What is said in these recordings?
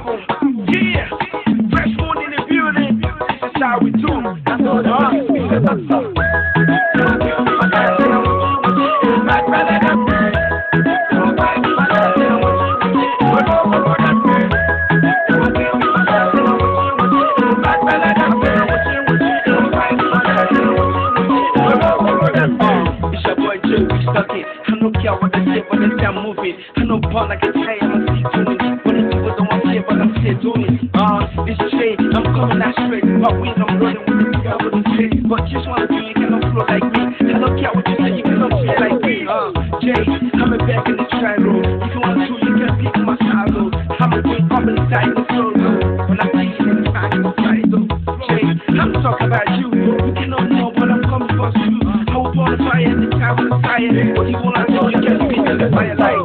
kibabo. Yeah, Freshmoon in the building. This is how we do. That's all the heart. I don't care what they say, but they say I'm moving. I know ball like a tie, I'm still doing. When the people don't want to say, but I'm still doing. It's straight, I'm coming out straight. My wings, I'm running with the girl with the straight. But just wanna do, you cannot flow like me. I don't care what you say, you cannot feel like me. Jay, I'm a back in the tri road. If you want to, you can pick my silo. I'm a big up inside the flow, though. When I see you inside the side, though. Jay, I'm talking about you. You cannot know, but I'm coming for you. I will pour the fire in the time with the fire. What you wanna do, you can speak in the fire like.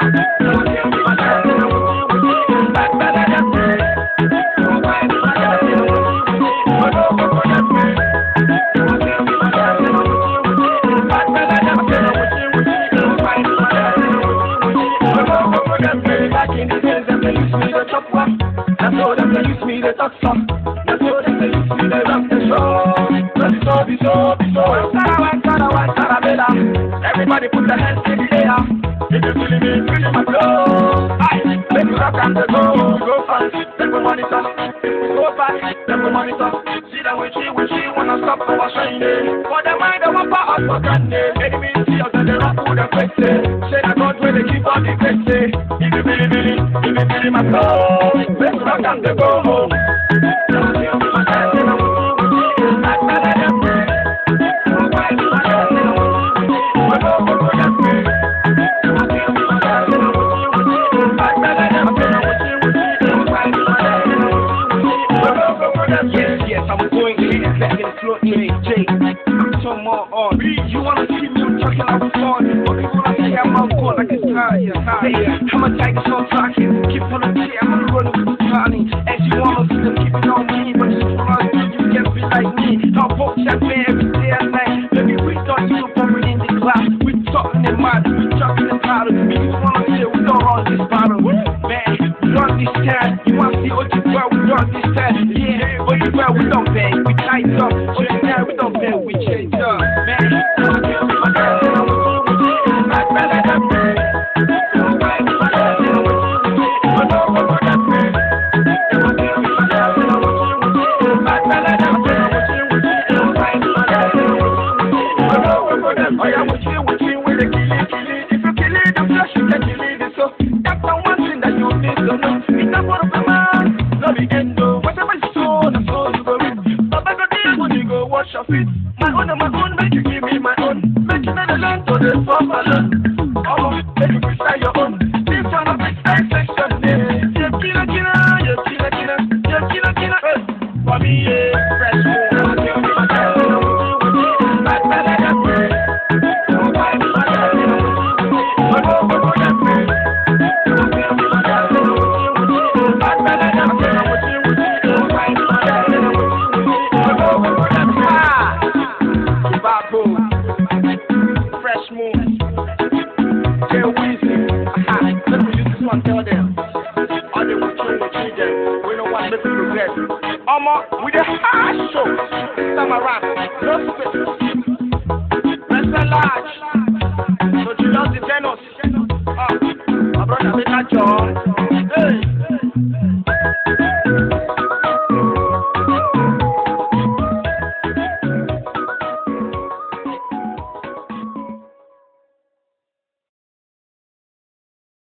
Back in the days, them they use me the top one. That's all them they use me the top song. That's all them they use me the rock the show. Everybody put their hands in the air. If you feeling me, feeling my flow. Let me rock and go fast. Then we monitor. If we go back, then we monitor. See that we wanna stop our shining. For the mind of a part for granted. Enemies see us and they rock with the face. Say that God will keep on the face. If you feeling my flow. Let's rock and go home. Yes, I'm going back in the floor, Jay. I'm so more on. You wanna see me? I'm talking out fun. But people wanna say I'm out cold like it's high. I'm a tiger, so talking. Keep on the chair, I'm gonna run with the party. As you wanna see them keep it on me, but you wanna do, you can't be like me. I'll poke that man every day and night. Maybe we thought you were from in the class. We talking in mud, we talking in powder. You wanna say we don't run this battle, man? We run this time. You wanna see what you got? We run this time. Yeah, but you got we don't bang, we tight up. Oh, yeah, we don't bang, we change up, man. Oh yeah, we chill with the killie. If you kill it, the flesh you can kill it. So that's the one thing that you need to know. It's not for the man, no be endo. Whatever you sow, that's all you go reap. Baba go deal when you go wash your feet. My own, make you give me my own. Make you know the land to the farm alone. Oh, make you freestyle your own. This one of the section, yeah. Killer. For me, yeah, Freshmoon. Freshmoon, let me use this one, tell them. All they want to change them. We don't want to progress. With the hard show. Time around, no space. Rest large. So you lost the tenors. My brother, make a job.